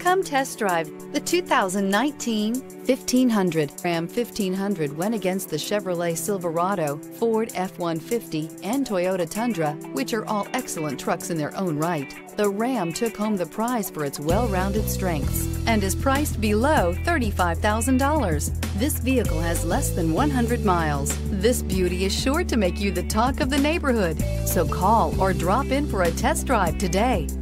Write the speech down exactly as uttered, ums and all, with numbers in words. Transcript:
Come test drive the two thousand nineteen fifteen hundred. Ram fifteen hundred went against the Chevrolet Silverado, Ford F one fifty, and Toyota Tundra, which are all excellent trucks in their own right. The Ram took home the prize for its well-rounded strengths and is priced below thirty-five thousand dollars. This vehicle has less than one hundred miles. This beauty is sure to make you the talk of the neighborhood. So call or drop in for a test drive today.